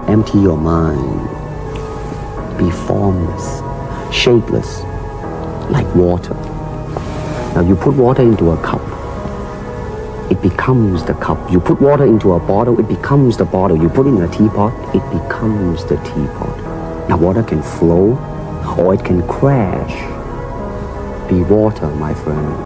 Empty your mind. Be formless, shapeless, like water. Now you put water into a cup, it becomes the cup. You put water into a bottle, it becomes the bottle. You put it in a teapot, it becomes the teapot. Now water can flow or it can crash. Be water, my friend.